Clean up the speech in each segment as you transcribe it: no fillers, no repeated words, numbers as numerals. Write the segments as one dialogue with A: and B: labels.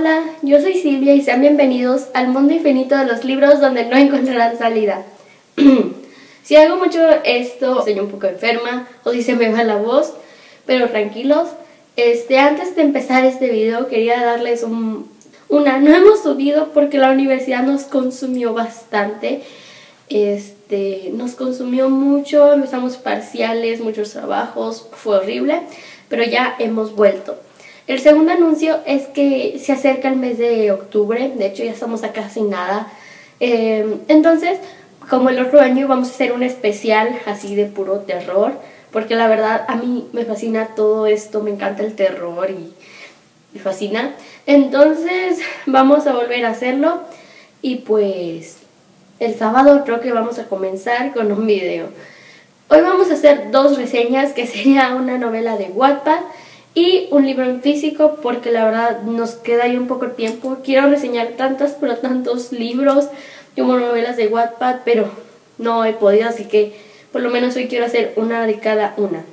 A: Hola, yo soy Silvia y sean bienvenidos al mundo infinito de los libros donde no encontrarán salida. Si hago mucho esto, estoy un poco enferma o si se me va la voz, pero tranquilos. Antes de empezar este video quería darles no hemos subido porque la universidad nos consumió bastante. Nos consumió mucho, empezamos parciales, muchos trabajos, fue horrible, pero ya hemos vuelto. El segundo anuncio es que se acerca el mes de octubre, de hecho ya estamos a casi nada. Entonces, como el otro año vamos a hacer un especial así de puro terror, porque la verdad a mí me fascina todo esto, me encanta el terror y me fascina. Entonces vamos a volver a hacerlo y pues el sábado creo que vamos a comenzar con un video. Hoy vamos a hacer dos reseñas, que sería una novela de Wattpad y un libro en físico, porque la verdad nos queda ahí un poco de tiempo. Quiero reseñar tantos libros como novelas de Wattpad, pero no he podido, así que por lo menos hoy quiero hacer una de cada una.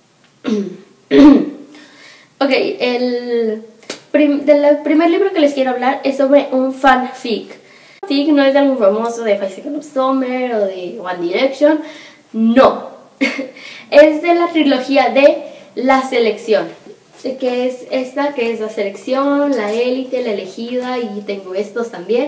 A: Ok, el primer libro que les quiero hablar es sobre un fanfic. Fanfic no es de algún famoso de Five Seconds of Summer o de One Direction, no. Es de la trilogía de La Selección, que es esta, que es La Selección, La Élite, La Elegida, y tengo estos también.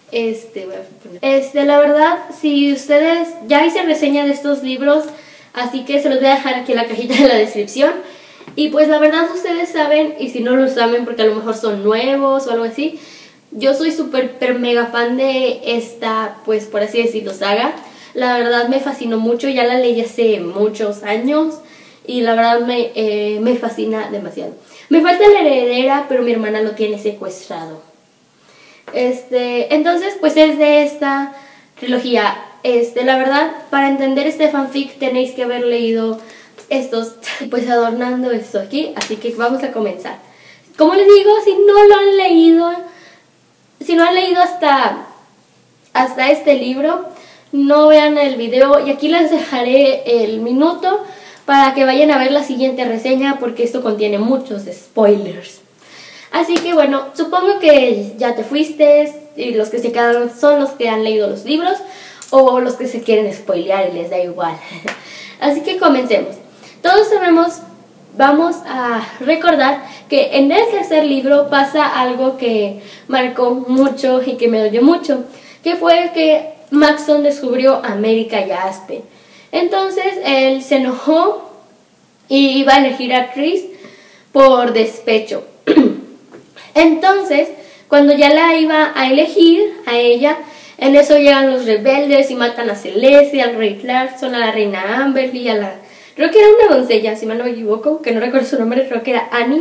A: La verdad, si ustedes, ya hice reseña de estos libros, así que se los voy a dejar aquí en la cajita de la descripción. Y pues la verdad ustedes saben, y si no lo saben porque a lo mejor son nuevos o algo así, yo soy súper mega fan de esta, pues por así decirlo, saga. La verdad me fascinó mucho, ya la leí hace muchos años y la verdad me fascina demasiado. Me falta La Heredera, pero mi hermana lo tiene secuestrado. Entonces pues es de esta trilogía. La verdad, para entender este fanfic tenéis que haber leído estos, pues adornando esto aquí, así que vamos a comenzar. Como les digo, si no lo han leído, si no han leído hasta este libro, no vean el video y aquí les dejaré el minuto para que vayan a ver la siguiente reseña, porque esto contiene muchos spoilers. Así que bueno, supongo que ya te fuiste y los que se quedaron son los que han leído los libros o los que se quieren spoilear y les da igual. Así que comencemos. Todos sabemos, vamos a recordar que en el tercer libro pasa algo que marcó mucho y que me dolió mucho, que fue que Maxon descubrió a America y a Aspen. Entonces él se enojó y iba a elegir a Chris por despecho. Entonces, cuando ya la iba a elegir a ella, en eso llegan los rebeldes y matan a Celeste, al rey Clarkson, a la reina Amberly, creo que era una doncella, si mal no me equivoco, que no recuerdo su nombre, creo que era Annie.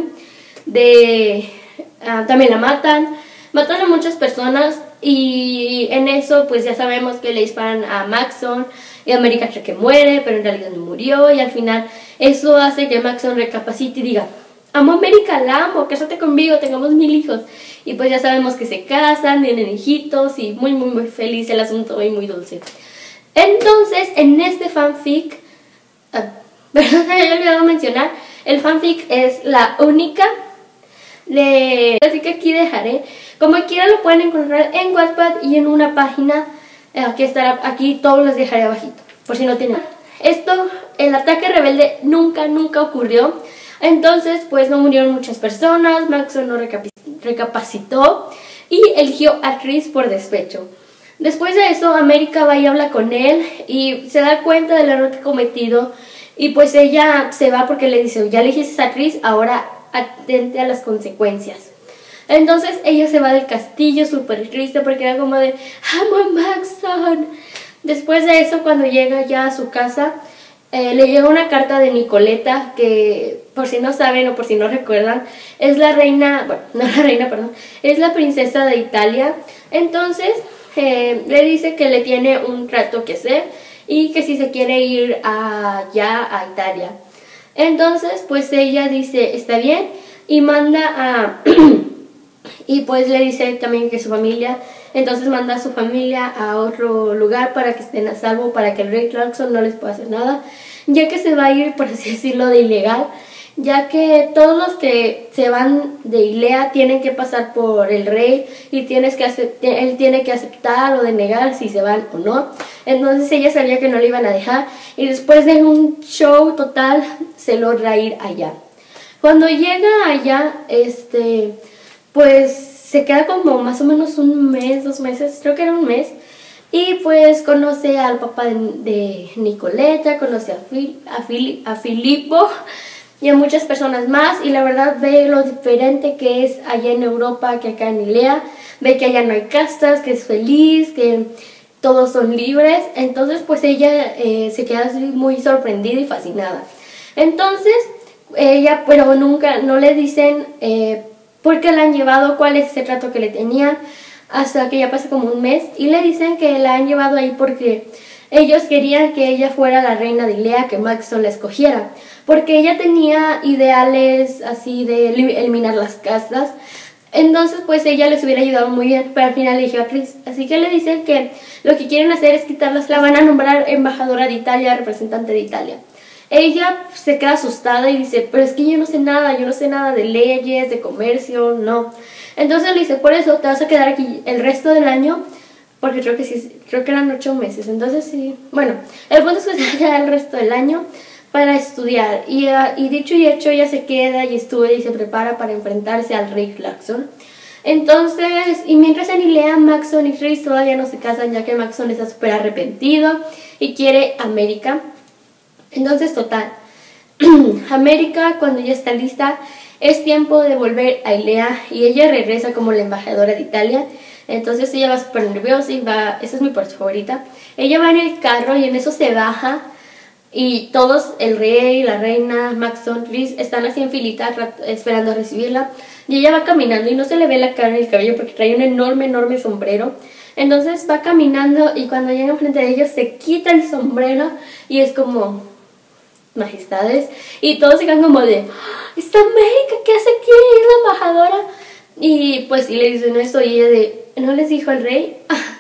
A: También la matan a muchas personas y en eso pues ya sabemos que le disparan a Maxon y America cree que muere, pero en realidad no murió, y al final eso hace que Maxon recapacite y diga: amo a America, la amo, cásate conmigo, tengamos 1000 hijos. Y pues ya sabemos que se casan, tienen hijitos y muy feliz el asunto y muy dulce. Entonces, en este fanfic, perdón, me había olvidado mencionar, el fanfic es la única así que aquí dejaré, como quiera lo pueden encontrar en Wattpad y en una página, aquí todos los dejaré abajito, por si no tienen. El ataque rebelde nunca ocurrió. Entonces pues no murieron muchas personas, Maxon no recapacitó y eligió a Chris por despecho. Después de eso America va y habla con él y se da cuenta del error que ha cometido, y pues ella se va porque le dice: ya elegiste a Chris, ahora atente a las consecuencias. Entonces ella se va del castillo súper triste porque era como de: amo a Maxon. Después de eso, cuando llega ya a su casa, le llega una carta de Nicoleta, que por si no saben o por si no recuerdan, es la reina, bueno, no la reina, perdón, es la princesa de Italia. Entonces le dice que le tiene un trato que hacer y que si se quiere ir allá a Italia. Entonces pues ella dice: está bien, y manda y pues le dice también que su familia, entonces manda a su familia a otro lugar para que estén a salvo, para que el rey Clarkson no les pueda hacer nada, ya que se va a ir, por así decirlo, de ilegal. ya que todos los que se van de Ilea tienen que pasar por el rey y él tiene que aceptar o denegar si se van o no. Entonces ella sabía que no le iban a dejar y después de un show total se logra ir allá. Cuando llega allá, pues se queda como más o menos un mes, 2 meses, creo que era un mes. Y pues conoce al papá de Nicoleta, conoce a Filippo y a muchas personas más. Y la verdad ve lo diferente que es allá en Europa que acá en Ilea. Ve que allá no hay castas, que es feliz, que todos son libres. Entonces pues ella se queda así muy sorprendida y fascinada. Entonces ella, pero nunca, no le dicen por qué la han llevado, cuál es ese trato que le tenían. Hasta que ya pasa como un mes y le dicen que la han llevado ahí porque ellos querían que ella fuera la reina de Ilea, que Maxon la escogiera, porque ella tenía ideales así de eliminar las castas. Entonces pues ella les hubiera ayudado muy bien, pero al final eligió a Chris. Así que le dicen que lo que quieren hacer es quitarlas, la van a nombrar embajadora de Italia, representante de Italia. Ella se queda asustada y dice, pero es que yo no sé nada de leyes, de comercio, no. Entonces le dice, por eso te vas a quedar aquí el resto del año, porque creo que eran 8 meses, entonces sí. Bueno, el punto es que se va a quedar el resto del año para estudiar. Y dicho y hecho, ella se queda y estudia y se prepara para enfrentarse al rey Maxon. Entonces, y mientras en Ilea, Maxon y Chris todavía no se casan, ya que Maxon está súper arrepentido y quiere a América. Entonces, total, América, cuando ya está lista, es tiempo de volver a Ilea y ella regresa como la embajadora de Italia. Entonces ella va súper nerviosa y esa es mi parte favorita. Ella va en el carro y en eso se baja y todos, el rey, la reina, Maxon, Chris, están así en filita esperando a recibirla. Y ella va caminando y no se le ve la cara ni el cabello porque trae un enorme sombrero. Entonces va caminando y cuando llega enfrente de ellos se quita el sombrero y es como, majestades, y todos se quedan como de, ¡está América! ¿Qué hace aquí? Es la embajadora. Y pues sí le dicen esto y ella de, ¿no les dijo el rey?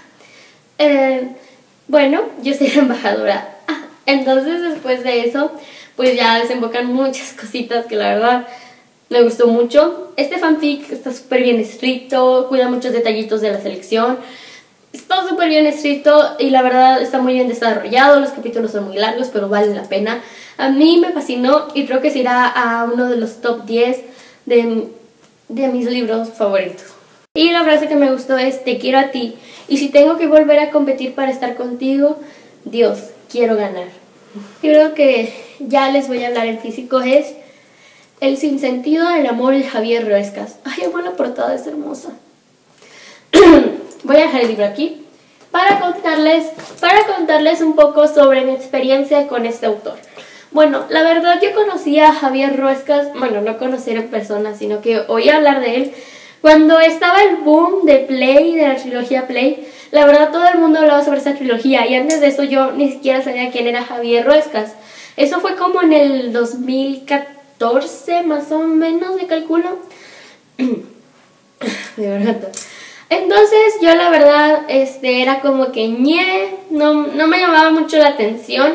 A: Bueno, yo soy la embajadora. Entonces después de eso pues ya desembocan muchas cositas que la verdad me gustó mucho. Este fanfic está súper bien escrito, cuida muchos detallitos de la selección. Está súper bien escrito y la verdad está muy bien desarrollado. Los capítulos son muy largos, pero valen la pena. A mí me fascinó y creo que se irá a uno de los top 10 de mis libros favoritos. Y la frase que me gustó es, te quiero a ti. Y si tengo que volver a competir para estar contigo, Dios, quiero ganar. Yo creo que ya les voy a hablar en físico. Es El sinsentido del amor de Javier Ruescas. Ay, amo la portada, es hermosa. Voy a dejar el libro aquí para contarles un poco sobre mi experiencia con este autor. Bueno, la verdad yo conocí a Javier Ruescas, bueno, no conocí en persona, sino que oí hablar de él cuando estaba el boom de Play, de la trilogía Play. La verdad todo el mundo hablaba sobre esa trilogía y antes de eso yo ni siquiera sabía quién era Javier Ruescas. Eso fue como en el 2014, más o menos, me calculo. De verdad. Entonces yo la verdad era como que no me llamaba mucho la atención.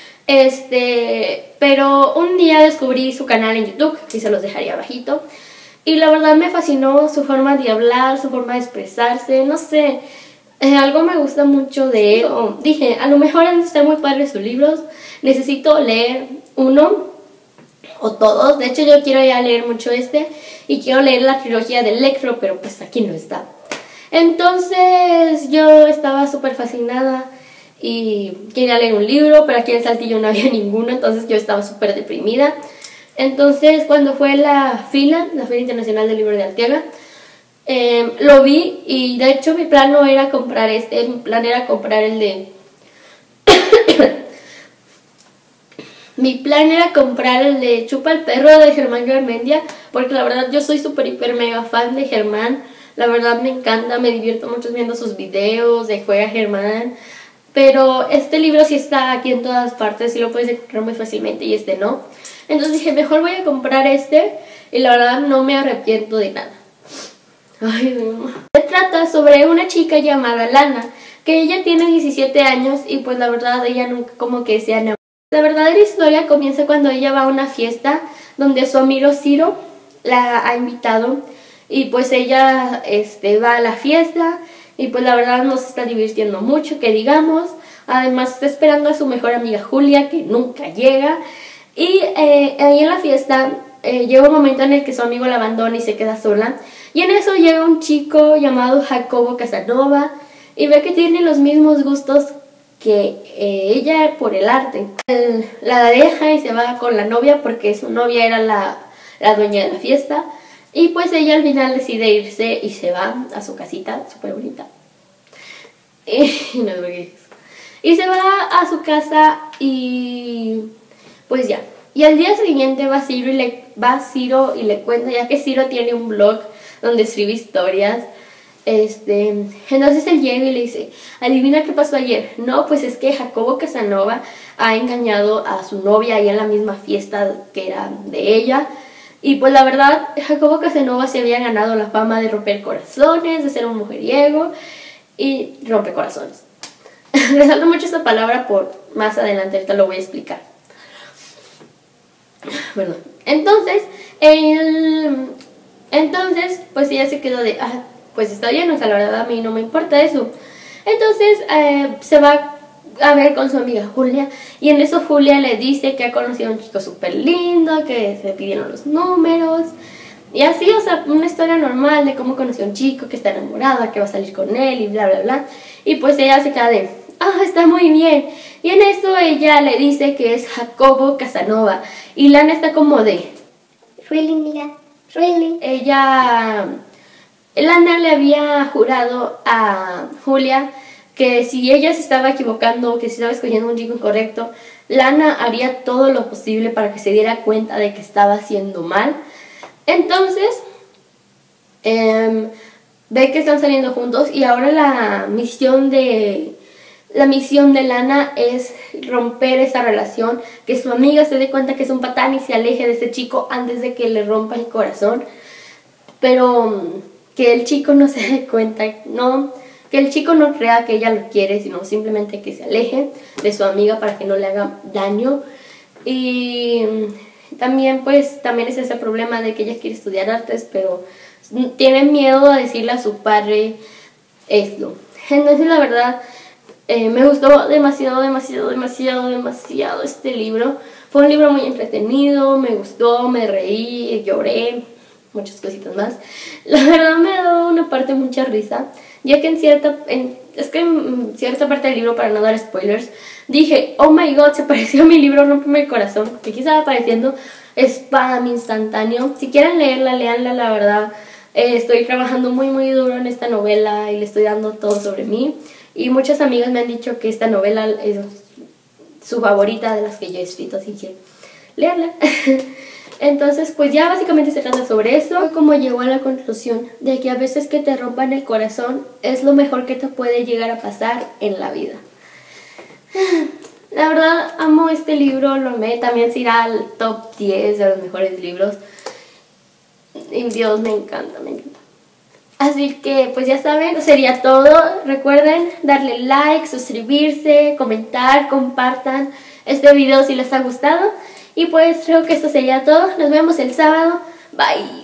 A: Pero un día descubrí su canal en YouTube, que se los dejaría abajito, y la verdad me fascinó su forma de hablar, su forma de expresarse, no sé, algo me gusta mucho de él. Dije, a lo mejor han de estar muy padres sus libros, necesito leer uno o todos. De hecho yo quiero ya leer mucho y quiero leer la trilogía de Electro, pero pues aquí no está. Entonces yo estaba súper fascinada y quería leer un libro, pero aquí en Saltillo no había ninguno, entonces yo estaba súper deprimida. Entonces cuando fue la Feria Internacional del Libro de Arteaga, lo vi y de hecho mi plan no era comprar mi plan era comprar el de... Mi plan era comprar el de Chupa el Perro de Germán Garmendia, porque la verdad yo soy súper hiper mega fan de Germán. La verdad me encanta, me divierto mucho viendo sus videos de Juega Germán. Pero este libro sí está aquí en todas partes y lo puedes encontrar muy fácilmente y no. Entonces dije, mejor voy a comprar y la verdad no me arrepiento de nada. Ay, no. Se trata sobre una chica llamada Lana, que ella tiene 17 años y pues la verdad ella nunca como que se enamoró La verdadera historia comienza cuando ella va a una fiesta donde su amigo Ciro la ha invitado y pues ella va a la fiesta y pues la verdad no se está divirtiendo mucho, que digamos. Además está esperando a su mejor amiga Julia, que nunca llega. Y ahí en la fiesta llega un momento en el que su amigo la abandona y se queda sola. Y en eso llega un chico llamado Jacobo Casanova y ve que tiene los mismos gustos que ella por el arte. La deja y se va con la novia porque su novia era la dueña de la fiesta. Y pues ella al final decide irse y se va a su casita, súper bonita. Y se va a su casa y pues ya. Y al día siguiente va Ciro y le cuenta, ya que Ciro tiene un blog donde escribe historias. Entonces él llega y le dice, adivina qué pasó ayer. No, pues es que Jacobo Casanova ha engañado a su novia ahí en la misma fiesta que era de ella. Y pues la verdad, Jacobo Casanova se había ganado la fama de romper corazones, de ser un mujeriego y romper corazones. Resalto mucho esta palabra por más adelante, ahorita lo voy a explicar. Perdón. Entonces, pues ella se quedó de, pues está bien, o sea, la verdad a mí no me importa eso. Entonces se va a ver con su amiga Julia y en eso Julia le dice que ha conocido a un chico súper lindo, que se pidieron los números y así, o sea, una historia normal de cómo conoció a un chico, que está enamorada, que va a salir con él y bla bla bla. Y pues ella se queda de, está muy bien. Y en eso ella le dice que es Jacobo Casanova y Lana está como de, really, mira, really. Lana le había jurado a Julia que si ella se estaba equivocando, que si estaba escogiendo un chico incorrecto, Lana haría todo lo posible para que se diera cuenta de que estaba haciendo mal. Entonces, ve que están saliendo juntos y ahora la misión de Lana es romper esa relación, que su amiga se dé cuenta que es un patán y se aleje de ese chico antes de que le rompa el corazón. Pero que el chico no se dé cuenta, que el chico no crea que ella lo quiere, sino simplemente que se aleje de su amiga para que no le haga daño. Y también es ese problema de que ella quiere estudiar artes, pero tiene miedo a decirle a su padre esto. Entonces la verdad me gustó demasiado este libro. Fue un libro muy entretenido, me gustó, me reí, lloré, muchas cositas más. La verdad me ha dado una parte mucha risa, ya que en cierta parte del libro, para no dar spoilers, dije, oh my god, se pareció a mi libro Rómpeme el corazón, porque aquí estaba apareciendo spam instantáneo. Si quieren leerla, léanla, la verdad. Estoy trabajando muy duro en esta novela y le estoy dando todo sobre mí. Y muchas amigas me han dicho que esta novela es su favorita de las que yo he escrito, así que léanla. Entonces, pues ya básicamente se trata sobre eso. Fue como llegó a la conclusión de que a veces que te rompan el corazón es lo mejor que te puede llegar a pasar en la vida. La verdad, amo este libro, lo amé. También se irá al top 10 de los mejores libros. Y Dios, me encanta. Así que, pues ya saben, sería todo. Recuerden darle like, suscribirse, comentar, compartan este video si les ha gustado. Y pues creo que esto sería todo. Nos vemos el sábado. Bye.